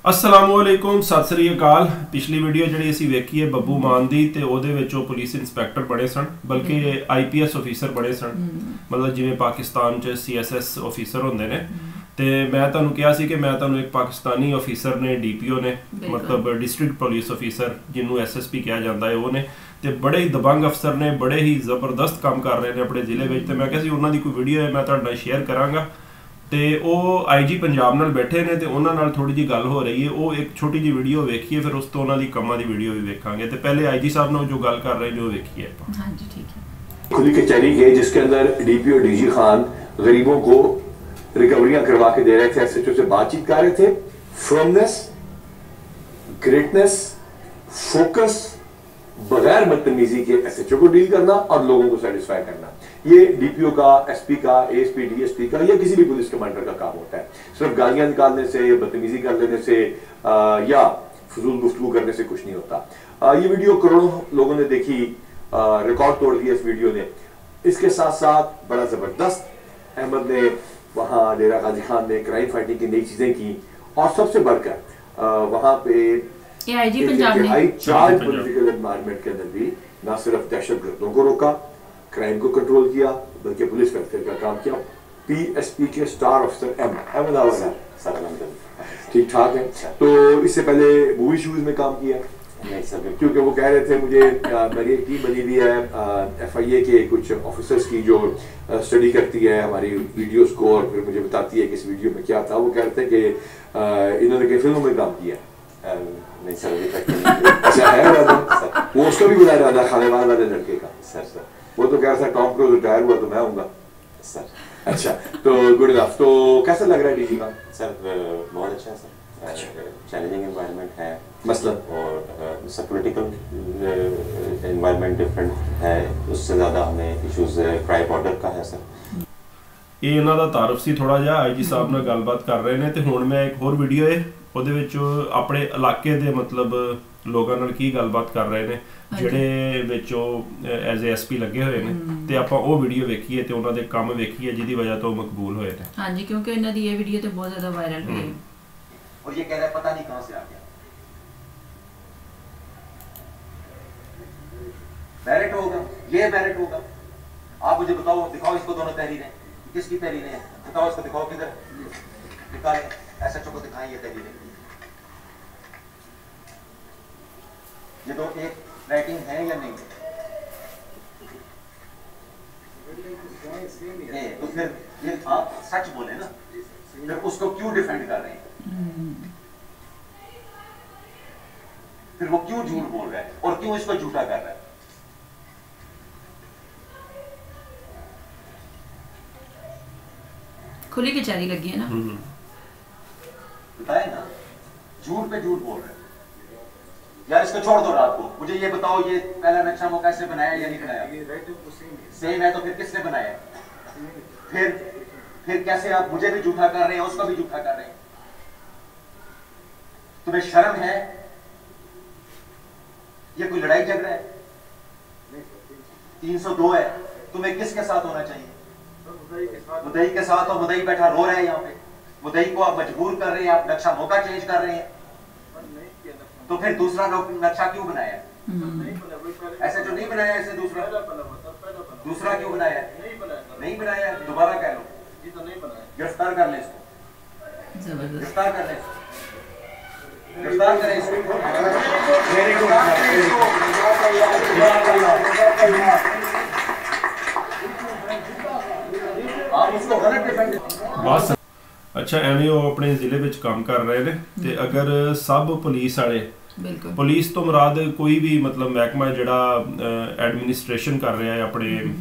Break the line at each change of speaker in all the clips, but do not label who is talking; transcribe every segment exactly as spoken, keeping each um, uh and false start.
अस्सलामुअलैकुम सत श्री अकाल। पिछली वीडियो जी असी वेखी है बब्बू मान दी ते ओहदे विच वो पुलिस इंस्पैक्टर बने सन, बल्कि आई पी एस ऑफिसर बने सन, मतलब जिवें पाकिस्तान च सी एस एस ऑफिसर होंदे ने। ते मैं तुहानूं कहा सी कि मैं तुहानूं एक पाकिस्तानी ऑफिसर ने डी पी ओ ने मतलब डिस्ट्रिक्ट पुलिस ऑफिसर जिन्हों एस एस पी कहा जाता है वो ने ते बड़े ही दबंग अफसर ने, बड़े ही जबरदस्त काम कर रहे हैं अपने जिले में। तो मैं कहा सी उन्हों की कोई वीडियो है मैं तुहाडे नाल शेयर करांगा। तो वो आई जी पंजाब नाल बैठे ने ते उन्हां नाल थोड़ी जी गल हो रही है, वो एक छोटी जी वीडियो वेखिए, फिर उस तो उन्हां दी कमां दी वीडियो भी वेखांगे। तो पहले आई जी साहब नाल जो गल कर रहे हैं वो वेखिए।
हाँ जी ठीक है।
खुली कचहरी गए जिसके अंदर डीपीओ डीजी खान गरीबों को रिकवरियां करवा के दे रहे थे, एस एच ओ से बातचीत कर रहे थे। फर्मनेस, ग्रेटनेस, फोकस, बगैर बदतमीजी के एस एच ओ को डील करना और लोगों को सेटिस्फाई करना, ये डीपीओ का, एसपी का, एएसपी, डीएसपी का या किसी भी पुलिस कमांडर का काम होता है। सिर्फ गालियां निकालने से या बदतमीजी कर लेने से आ, या फजूल गुफ्तगू करने से कुछ नहीं होता। आ, ये वीडियो करोड़ों लोगों ने देखी, रिकॉर्ड तोड़ दिया इस वीडियो ने। इसके साथ साथ बड़ा जबरदस्त अहमद ने वहां डेरा गाजी खान ने क्राइम फाइटिंग की नई चीजें की, और सबसे बढ़कर वहां पे चार्ज पॉलिटिकल एनवायरनमेंट के अंदर भी ना सिर्फ दहशत गर्दों को रोका, क्राइम को कंट्रोल किया, बल्कि पुलिस वेलफेयर का काम किया। पीएसपी के स्टार ऑफिसर एम अहमद ठीक ठाक है। तो इससे पहले मूवी शूज में काम किया नहीं सर, क्योंकि वो कह रहे थे मुझे मेरी एक टीम बनी हुई है एफ आई ए के कुछ ऑफिसर्स की जो स्टडी करती है हमारी वीडियोस को और फिर मुझे बताती है कि इस वीडियो में क्या था। वो कह रहे थे कि इन्होंने कई फिल्मों में काम किया। नहीं सर अभी तक अच्छा है वो उसका भी बुला रहा था खानेवाल वाले लड़के का। सर सर वो तो कह रहा था टॉम क्रूज रिटायर हुआ तो मैं आऊंगा सर। अच्छा तो गुड इनफ। तो कैसा लग रहा है डीजी का?
सर बहुत अच्छा है सर, चैलेंजिंग एनवायरनमेंट है
मसलन,
और सब पॉलिटिकल एनवायरनमेंट डिफरेंट है, उससे ज़्यादा हमें इश्यूज क्राइम बॉर्डर का है सर।
ये इन्हों का तारुफ से थोड़ा जहा आई जी साहब नाल गलबात कर रहे हैं। तो हुण मैं एक होर वीडियो है ਉਹਦੇ ਵਿੱਚ ਆਪਣੇ ਇਲਾਕੇ ਦੇ मतलब ਲੋਕਾਂ ਨਾਲ ਕੀ ਗੱਲਬਾਤ ਕਰ ਰਹੇ ਨੇ ਜਿਹੜੇ ਵਿੱਚ ਉਹ ਐਜ਼ ਐਸ ਪੀ ਲੱਗੇ ਹੋਏ ਨੇ, ਤੇ ਆਪਾਂ ਉਹ ਵੀਡੀਓ ਵੇਖੀਏ ਤੇ ਉਹਨਾਂ ਦੇ ਕੰਮ ਵੇਖੀਏ ਜਿਹਦੀ ਵਜ੍ਹਾ ਤੋਂ ਮਕਬੂਲ ਹੋਏ ਨੇ।
ਹਾਂਜੀ ਕਿਉਂਕਿ ਇਹਨਾਂ ਦੀ ਇਹ ਵੀਡੀਓ ਤੇ ਬਹੁਤ ਜ਼ਿਆਦਾ ਵਾਇਰਲ ਹੋਈ ਹੈ
और ये कह रहा है पता नहीं कहां से आ गया। बैलेट होगा, ये बैलेट होगा। आप मुझे बताओ, दिखाओ इसको दोनों तहरीरें, किसकी तहरीरें हैं बताओ, इसको दिखाओ किधर निकालें, एस एच ओ को दिखाएं ये तहरीरें। ये तो एक राइटिंग है या नहीं? नहीं तो फिर ये आप सच बोले ना, फिर उसको क्यों डिफेंड कर रहे हैं? फिर वो क्यों झूठ बोल रहा है और क्यों इसको झूठा कर रहा है?
खुली कचहरी लगी है ना,
बताए ना, झूठ पे झूठ बोल रहे हैं। यार इसको छोड़ दो रात को, मुझे ये बताओ ये पहला नक्शा वो कैसे बनाया या नहीं बनाया? सेम है तो फिर किसने बनाया? फिर फिर कैसे आप मुझे भी झूठा कर रहे हैं, उसको भी झूठा कर रहे हैं? तुम्हें शर्म है? ये कोई लड़ाई झगड़ा है? तीन सौ दो है, तुम्हें किसके साथ होना चाहिए? मुदई के साथ। और मुदई बैठा रो रहा है यहाँ पे, मुदई को आप मजबूर कर रहे हैं, आप नक्शा मौका चेंज कर रहे हैं, तो फिर दूसरा नक्शा क्यों बनाया? ऐसा जो नहीं बनाया इसे दूसरा दूसरा क्यों बनाया? नहीं बनाया, दोबारा कह लो, गिरफ्तार कर ले इसको, गिरफ्तार कर ले इसको, गिरफ्तार करें इसको। आप उसको गलत डिफेंड
बस अच्छा एवें वो अपने जिले में काम कर रहे हैं। तो अगर सब पुलिस वाले, पुलिस तो मुराद कोई भी मतलब महकमा जिहड़ा एडमिनिस्ट्रेशन कर रहा है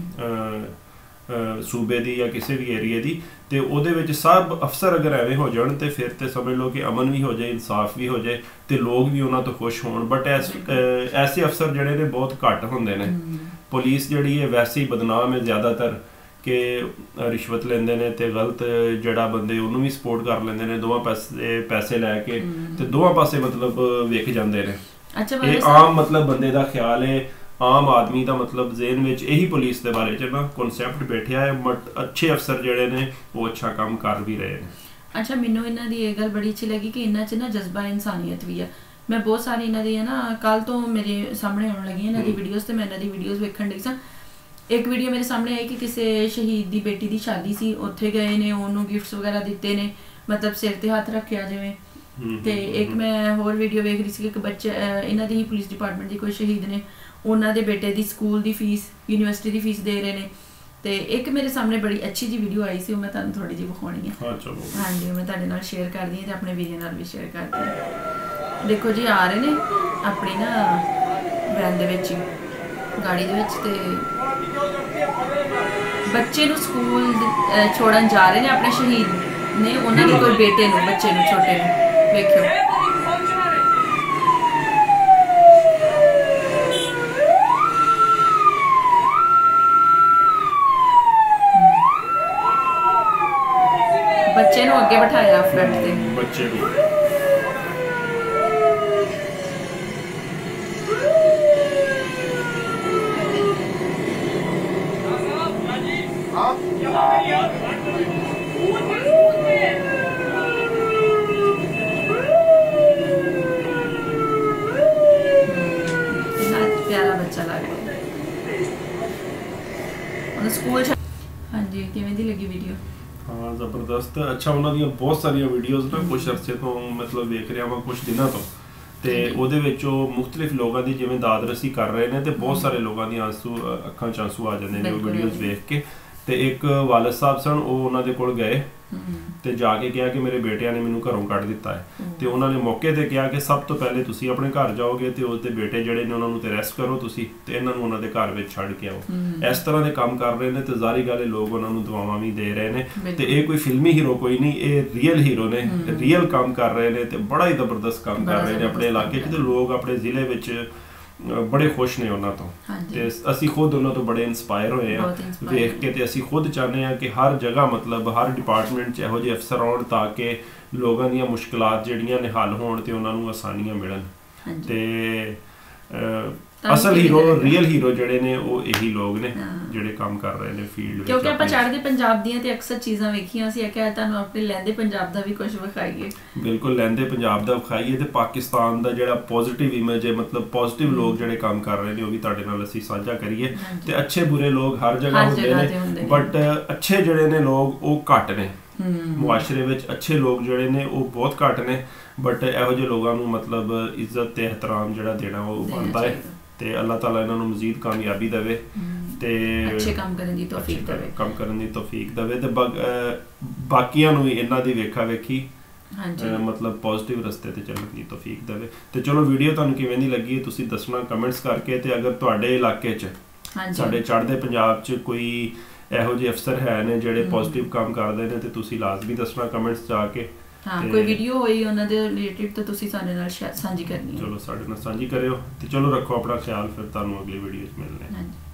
अपने सूबे की या किसी भी एरिए की, तो उहदे विच सब अफसर अगर एवें हो जाए तो फिर तो समझ लो कि अमन भी हो जाए, इंसाफ भी हो जाए, तो लोग भी उन्होंने तो खुश होण। बट ऐस ऐसे अफसर जिहड़े ने बहुत घट होंदे ने। पुलिस जिहड़ी है वैसे ही बदनाम है ज़्यादातर कि रिश्वत लेंदे ने ते गलत जड़ा बंदे उन्होंने भी सपोर्ट कर लेंदे ने, दोवां पासे पैसे लैके ते दोवां पासे मतलब वेख जांदे ने।
अच्छा
ये आम मतलब बंदे दा ख्याल है, आम आदमी का मतलब जेहन में यही पुलिस के बारे च ना कॉन्सैप्ट बैठा है, बट अच्छे अफसर जड़े ने वो अच्छा काम कर भी रहे हैं।
ਅੱਛਾ ਮੈਨੂੰ ਇਹਨਾਂ ਦੀ ਇਹ ਗੱਲ ਬੜੀ ਅੱਛੀ ਲੱਗੀ ਕਿ ਇਹਨਾਂ 'ਚ ਨਾ ਜਜ਼ਬਾ ਇਨਸਾਨੀਅਤ ਵੀ ਆ। ਮੈਂ ਬਹੁਤ ਸਾਰੀ ਇਹਨਾਂ ਦੀ ਨਾ ਕੱਲ ਤੋਂ ਮੇਰੇ ਸਾਹਮਣੇ ਆਉਣ ਲੱਗੀ ਇਹਨਾਂ ਦੀ ਵੀਡੀਓਜ਼ ਤੇ ਮੈਂ ਇਹਨਾਂ ਦੀ ਵੀਡੀਓਜ਼ ਵੇਖਣ ਡਈ ਸਾਂ। ਇੱਕ ਵੀਡੀਓ ਮੇਰੇ ਸਾਹਮਣੇ ਆਈ ਕਿ ਕਿਸੇ ਸ਼ਹੀਦ ਦੀ ਬੇਟੀ ਦੀ ਸ਼ਾਦੀ ਸੀ, ਉੱਥੇ ਗਏ ਨੇ, ਉਹਨੂੰ ਗਿਫਟਸ ਵਗੈਰਾ ਦਿੱਤੇ ਨੇ, ਮਤਲਬ ਸਿਰ ਤੇ ਹੱਥ ਰੱਖਿਆ ਜਿਵੇਂ। ਤੇ ਇੱਕ ਮੈਂ ਹੋਰ ਵੀਡੀਓ ਵੇਖ ਰਹੀ ਸੀ ਕਿ ਇੱਕ ਬੱਚਾ ਇਹਨਾਂ ਦੀ ਹੀ ਪੁਲਿਸ ਡਿਪਾਰਟਮੈਂਟ ਦੀ ਕੋਈ ਸ਼ਹੀਦ ਨੇ, ਉਹਨਾਂ ਦੇ ਬੇਟੇ ਦੀ ਸਕੂਲ ਦੀ ਫੀਸ, ਯੂਨੀਵਰਸਿਟੀ ਦੀ ਫੀਸ ਦੇ ਰਹੇ ਨੇ। ਤੇ ਇੱਕ ਮੇਰੇ ਸਾਹਮਣੇ ਬੜੀ ਅੱਛੀ ਜੀ ਵੀਡੀਓ ਆਈ ਸੀ, ਉਹ ਮੈਂ ਤੁਹਾਨੂੰ ਥੋੜੀ ਜਿਹੀ ਵਿਖਾਉਣੀ ਹੈ।
ਹਾਂ ਚਲੋ
ਹਾਂਜੀ ਮੈਂ ਤੁਹਾਡੇ ਨਾਲ ਸ਼ੇਅਰ ਕਰਦੀ ਹਾਂ ਤੇ ਆਪਣੇ ਵੀਰਾਂ ਨਾਲ ਵੀ ਸ਼ੇਅਰ ਕਰਦੀ ਹਾਂ। ਦੇਖੋ ਜੀ ਆ ਰਹੇ ਨੇ ਆਪਣੀ ਨਾ ਵੈਨ ਦੇ ਵਿੱਚ, ਗਾੜੀ ਦੇ ਵਿੱਚ, ਤੇ ਬੱਚੇ ਨੂੰ ਸਕੂਲ ਛੋੜਨ ਜਾ ਰਹੇ ਨੇ, ਆਪਣੇ ਸ਼ਹੀਦ ਨੇ ਉਹਨਾਂ ਦੇ ਕੋਈ ਬੇਟੇ ਨੂੰ, ਬੱਚੇ ਨੂੰ, ਛੋਟੇ ਨੂੰ। ਵੇਖਿਓ ਬੱਚੇ ਨੂੰ ਅੱਗੇ ਬਿਠਾਇਆ ਫਰੰਟ ਤੇ,
ਬੱਚੇ ਨੂੰ
ਪਿਆਰਾ ਬੱਚਾ ਲੱਗ ਰਿਹਾ ਉਹਨੂੰ ਸਕੂਲ। ਹਾਂਜੀ ਕਿਵੇਂ ਦੀ ਲੱਗੀ ਵੀਡੀਓ?
ਹਾਂ ਜ਼ਬਰਦਸਤ, ਅੱਛਾ ਉਹਨਾਂ ਦੀਆਂ ਬਹੁਤ ਸਾਰੀਆਂ ਵੀਡੀਓਜ਼ ਨਾ ਕੁਛ ਅਰਸੇ ਤੋਂ ਮਤਲਬ ਵੇਖ ਰਿਹਾ ਵਾਂ, ਕੁਛ ਦਿਨਾਂ ਤੋਂ, ਤੇ ਉਹਦੇ ਵਿੱਚ ਉਹ ਮੁਖਤਲਿਫ ਲੋਕਾਂ ਦੀ ਜਿਵੇਂ ਦਾਦਰਸੀ ਕਰ ਰਹੇ ਨੇ ਤੇ ਬਹੁਤ ਸਾਰੇ ਲੋਕਾਂ ਦੀਆਂ ਆਂਸੂ ਅੱਖਾਂ 'ਚ ਆਂਸੂ ਆ ਜਾਂਦੇ ਨੇ ਉਹ ਵੀਡੀਓਜ਼ ਵੇਖ ਕੇ। ਤੇ ਇੱਕ ਵਾਲਦ ਸਾਹਿਬ ਸਨ, ਉਹ ਉਹਨਾਂ ਦੇ ਕੋਲ ਗਏ ਤੇ ਜਾ ਕੇ ਕਿਹਾ ਕਿ ਮੇਰੇ ਬੇਟਿਆਂ ਨੇ ਮੈਨੂੰ ਘਰੋਂ ਕੱਢ ਦਿੱਤਾ ਹੈ। ਤੇ ਉਹਨਾਂ ਨੇ ਮੌਕੇ ਤੇ ਕਿਹਾ ਕਿ ਸਭ ਤੋਂ ਪਹਿਲੇ ਤੁਸੀਂ ਆਪਣੇ ਘਰ ਜਾਓਗੇ ਤੇ ਉਸਦੇ ਬੇਟੇ ਜਿਹੜੇ ਨੇ ਉਹਨਾਂ ਨੂੰ ਤੇ ਅਰੈਸਟ ਕਰੋ ਤੁਸੀਂ, ਤੇ ਇਹਨਾਂ ਨੂੰ ਉਹਨਾਂ ਦੇ ਘਰ ਵਿੱਚ ਛੱਡ ਕੇ ਆਓ। ਇਸ ਤਰ੍ਹਾਂ ਦੇ ਕੰਮ ਕਰ ਰਹੇ ਨੇ ਤੇ ਜ਼ਾਰੀ ਗੱਲ ਹੈ ਲੋਕ ਉਹਨਾਂ ਨੂੰ ਦੁਆਵਾਂ ਵੀ ਦੇ ਰਹੇ ਨੇ। ਤੇ ਇਹ ਕੋਈ ਫਿਲਮੀ ਹੀਰੋ ਕੋਈ ਨਹੀਂ, ਇਹ ਰੀਅਲ ਹੀਰੋ ਨੇ, ਰੀਅਲ ਕੰਮ ਕਰ ਰਹੇ ਨੇ ਤੇ ਬੜਾ ਹੀ ਜ਼ਬਰਦਸਤ ਕੰਮ ਕਰ ਰਹੇ ਨੇ ਆਪਣੇ ਇਲਾਕੇ 'ਚ, ਤੇ ਲੋਕ ਆਪਣੇ ਜ਼ਿਲ੍ਹੇ ਵਿੱਚ ਬੜੇ ਖੁਸ਼ ਨੇ ਉਹਨਾਂ ਤੋਂ। ਤੇ ਅਸੀਂ ਖੁਦ ਉਹਨਾਂ ਤੋਂ ਬੜੇ ਇਨਸਪਾਇਰ ਹੋਏ ਆ ਵੇਖ ਕੇ, ਤੇ ਅਸੀਂ ਖੁਦ ਚਾਹੁੰਦੇ ਹਾਂ ਕਿ ਹਰ ਜਗ੍ਹਾ ਮਤਲਬ ਹਰ ਡਿਪਾਰਟਮੈਂਟ 'ਚ ਇਹੋ ਜਿਹੇ ਅਫਸਰ ਆਉਣ ਤਾਂ ਕਿ ਲੋਕਾਂ ਦੀਆਂ ਮੁਸ਼ਕਲਾਤ ਜਿਹੜੀਆਂ ਨੇ ਹੱਲ ਹੋਣ ਤੇ ਉਹਨਾਂ ਨੂੰ ਆਸਾਨੀਆਂ ਮਿਲਣ। ਤੇ ਅਸਲ ਹੀਰੋ, ਰੀਅਲ ਹੀਰੋ ਜਿਹੜੇ ਨੇ ਉਹ ਇਹੀ ਲੋਕ ਨੇ ਜਿਹੜੇ ਕੰਮ ਕਰ ਰਹੇ ਨੇ ਫੀਲਡ ਵਿੱਚ।
ਕਿਉਂਕਿ ਆਪਾਂ ਚੜ੍ਹਦੇ ਪੰਜਾਬ ਦੀਆਂ ਤੇ ਅਕਸਰ ਚੀਜ਼ਾਂ ਵੇਖੀਆਂ ਸੀ, ਕਿ ਤੁਹਾਨੂੰ ਆਪਣੇ ਲਹਿੰਦੇ ਪੰਜਾਬ ਦਾ ਵੀ ਕੁਝ ਵਿਖਾਈਏ।
ਬਿਲਕੁਲ ਲਹਿੰਦੇ ਪੰਜਾਬ ਦਾ ਵਿਖਾਈਏ ਤੇ ਪਾਕਿਸਤਾਨ ਦਾ ਜਿਹੜਾ ਪੋਜ਼ਿਟਿਵ ਇਮੇਜ ਹੈ, ਮਤਲਬ ਪੋਜ਼ਿਟਿਵ ਲੋਕ ਜਿਹੜੇ ਕੰਮ ਕਰ ਰਹੇ ਨੇ ਉਹ ਵੀ ਤੁਹਾਡੇ ਨਾਲ ਅਸੀਂ ਸਾਂਝਾ ਕਰੀਏ। ਤੇ ਅੱਛੇ ਬੁਰੇ ਲੋਕ ਹਰ ਜਗ੍ਹਾ ਹੁੰਦੇ ਨੇ, ਬਟ ਅੱਛੇ ਜਿਹੜੇ ਨੇ ਲੋਕ ਉਹ ਘੱਟ ਨੇ ਮੁਆਸ਼ਰੇ ਵਿੱਚ। ਅੱਛੇ ਲੋਕ ਜਿਹੜੇ ਨੇ ਉਹ ਬਹੁਤ ਘੱਟ ਨੇ, ਬਟ ਇਹੋ ਜਿਹੇ ਲੋਕਾਂ ਨੂੰ ਮਤਲਬ ਇੱਜ਼ਤ ਤੇ ਇਹਤਰਾਮ ਜਿਹੜਾ ਦੇਣਾ ਉਹ ਬਣਦਾ ਹੈ। ਤੇ ਅੱਲਾਹ ਤਾਲਾ ਇਹਨਾਂ ਨੂੰ ਮਜ਼ੀਦ ਕਾਮਯਾਬੀ ਦੇਵੇ ਤੇ
ਅੱਛੇ ਕੰਮ ਕਰਨ ਦੀ ਤੌਫੀਕ ਦੇਵੇ
ਕੰਮ ਕਰਨ ਦੀ ਤੌਫੀਕ ਦੇਵੇ ਤੇ ਬਾਕੀਆਂ ਨੂੰ ਵੀ ਇਹਨਾਂ ਦੀ ਵੇਖਾ ਵੇਖੀ ਮਤਲਬ ਪੋਜ਼ਿਟਿਵ ਰਸਤੇ ਤੇ ਚੱਲਣ ਦੀ ਤੌਫੀਕ ਦੇਵੇ। ਤੇ ਚਲੋ ਵੀਡੀਓ ਤੁਹਾਨੂੰ ਕਿਵੇਂ ਦੀ ਲੱਗੀ ਹੈ ਤੁਸੀਂ ਦੱਸਣਾ ਕਮੈਂਟਸ ਕਰਕੇ। ਤੇ ਅਗਰ ਤੁਹਾਡੇ ਇਲਾਕੇ 'ਚ ਸਾਡੇ ਚੜ੍ਹਦੇ ਪੰਜਾਬ 'ਚ ਕੋਈ ਇਹੋ ਜਿਹੇ ਅਫਸਰ ਹੈ ਨੇ ਜਿਹੜੇ ਪੋਜ਼ਿਟਿਵ ਕੰਮ ਕਰਦੇ ਨੇ ਤੇ ਤੁਸੀਂ ਲਾਜ਼ਮੀ ਦੱਸਣਾ ਕਮੈਂਟਸ ਜਾ ਕੇ।
ਹਾਂ ਕੋਈ ਵੀਡੀਓ ਹੋਈ ਉਹਨਾਂ ਦੇ ਰਿਲੇਟਿਵ ਤਾਂ ਤੁਸੀਂ ਸਾਡੇ ਨਾਲ ਸਾਂਝੀ ਕਰਨੀ ਹੈ।
ਚਲੋ ਸਾਡੇ ਨਾਲ ਸਾਂਝੀ ਕਰਿਓ ਤੇ ਚਲੋ ਰੱਖੋ ਆਪਣਾ ਖਿਆਲ, ਫਿਰ ਤੁਹਾਨੂੰ ਅਗਲੀ ਵੀਡੀਓ 'ਚ ਮਿਲਦੇ ਹਾਂ।